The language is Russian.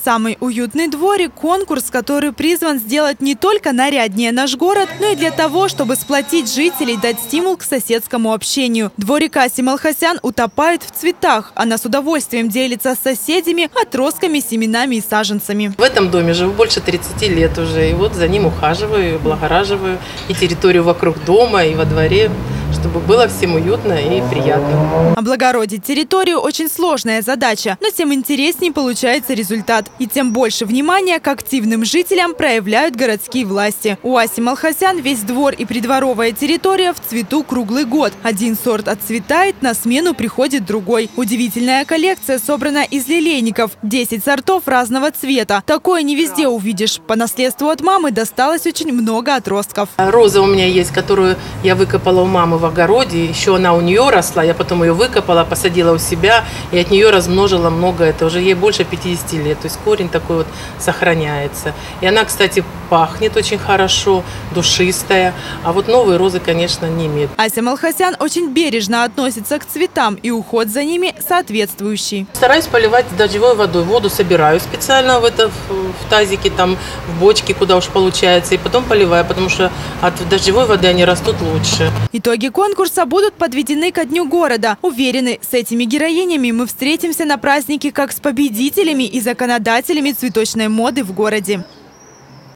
Самый уютный дворик – конкурс, который призван сделать не только наряднее наш город, но и для того, чтобы сплотить жителей, дать стимул к соседскому общению. Дворик Аси Малхасян утопает в цветах. Она с удовольствием делится с соседями отростками, семенами и саженцами. В этом доме живу больше 30 лет уже. И вот за ним ухаживаю, облагораживаю и территорию вокруг дома, и во дворе, чтобы было всем уютно и приятно. Облагородить территорию – очень сложная задача, но тем интереснее получается результат. И тем больше внимания к активным жителям проявляют городские власти. У Аси Малхасян весь двор и придворовая территория в цвету круглый год. Один сорт отцветает, на смену приходит другой. Удивительная коллекция собрана из лилейников. 10 сортов разного цвета. Такое не везде увидишь. По наследству от мамы досталось очень много отростков. Роза у меня есть, которую я выкопала у мамы в огороде. Еще она у нее росла. Я потом ее выкопала, посадила у себя и от нее размножила много. Это уже ей больше 50 лет. То есть корень такой вот сохраняется. И она, кстати, пахнет очень хорошо, душистая. А вот новые розы, конечно, не имеют. Ася Малхасян очень бережно относится к цветам, и уход за ними соответствующий. Стараюсь поливать дождевой водой. Воду собираю специально в тазике, там, в бочке, куда уж получается. И потом поливаю, потому что от дождевой воды они растут лучше. Итоги конкурса будут подведены ко Дню города. Уверены, с этими героинями мы встретимся на празднике как с победителями и законодателями цветочной моды в городе.